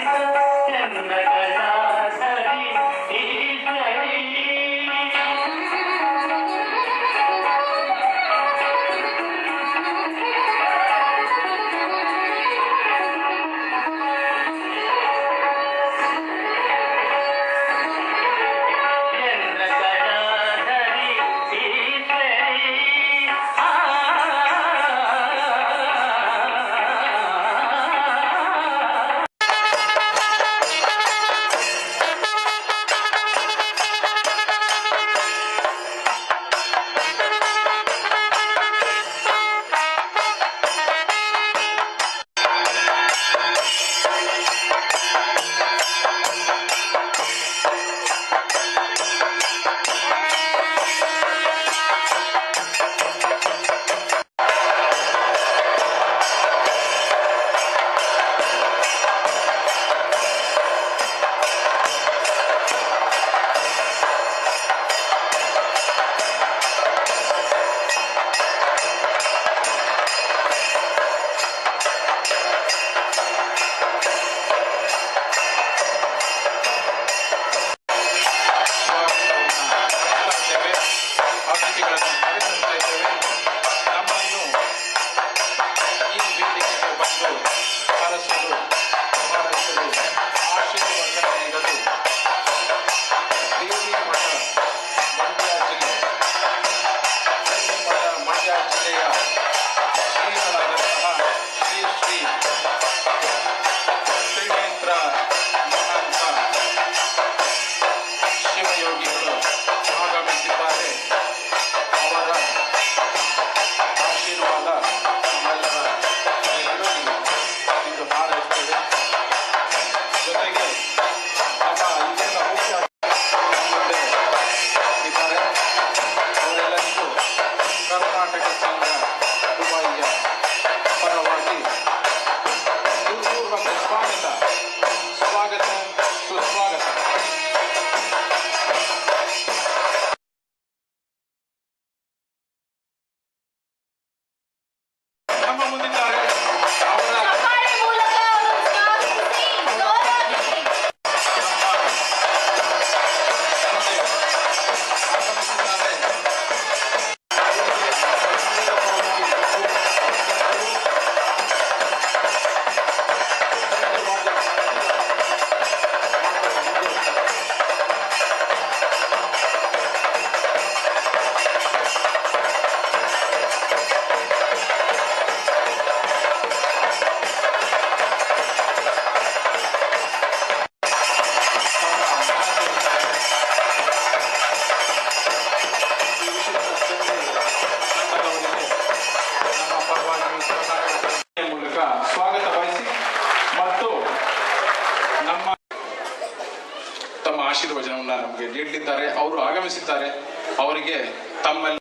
ಆಶೀರ್ವಚನವನ್ನು ನಮಗೆ ನೀಡಲಿದ್ದಾರೆ. ಅವರು ಆಗಮಿಸಿದ್ದಾರೆ. ಅವರಿಗೆ ತಮ್ಮ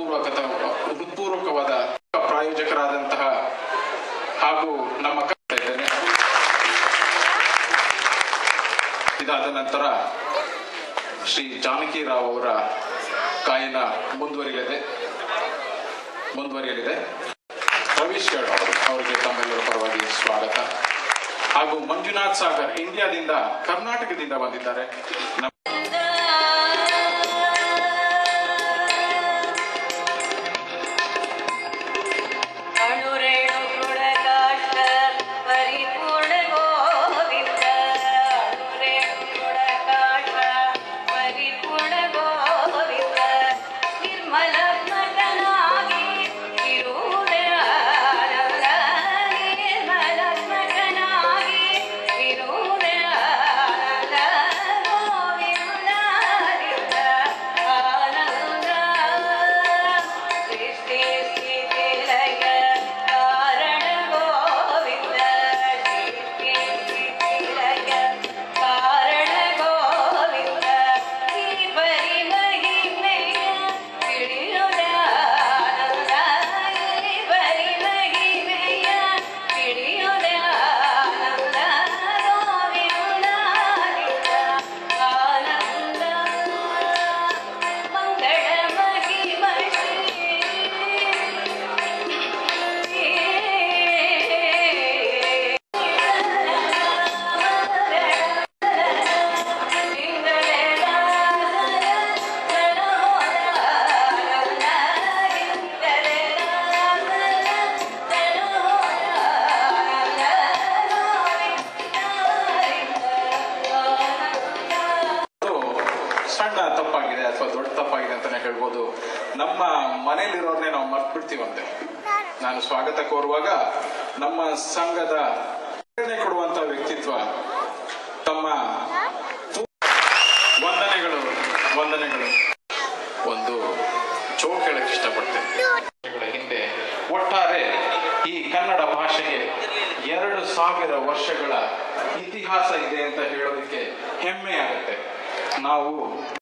ಹೃತ್ಪೂರ್ವಕವಾದ ಪ್ರಾಯೋಜಕರಾದಂತಹ ಹಾಗೂ ನಮ್ಮ ಇದ್ದೇನೆ. ಇದಾದ ನಂತರ ಶ್ರೀ ಜಾನಕಿ ರಾವ್ ಅವರ ಗಾಯನ ಮುಂದುವರಿಯಲಿದೆ. ರವೀಶ್ ಗೌಡ್ ಅವರಿಗೆ ತಮ್ಮೆಲ್ಲರ ಪರವಾಗಿ ಸ್ವಾಗತ. ಹಾಗೂ ಮಂಜುನಾಥ್ ಸಾಗರ್ ಇಂಡಿಯಾದಿಂದ ಕರ್ನಾಟಕದಿಂದ ಬಂದಿದ್ದಾರೆ. Govinda ಹೇಳೋರ್ನೇ ನಾವು ಮರ್ತು ಬಿಡ್ತೀವಂತೆ. ನಾನು ಸ್ವಾಗತ ಕೋರುವಾಗ ನಮ್ಮ ಸಂಘದ ಪ್ರೇರಣೆ ಕೊಡುವಂತ ವ್ಯಕ್ತಿತ್ವ, ತಮ್ಮ ವಂದನೆಗಳು ಒಂದು ಜೋಕ್ ಹೇಳಕ್ ಇಷ್ಟಪಡ್ತೇನೆ. ಹಿಂದೆ ಒಟ್ಟಾರೆ ಈ ಕನ್ನಡ ಭಾಷೆಗೆ 2000 ವರ್ಷಗಳ ಇತಿಹಾಸ ಇದೆ ಅಂತ ಹೇಳೋದಕ್ಕೆ ಹೆಮ್ಮೆ ಆಗುತ್ತೆ. ನಾವು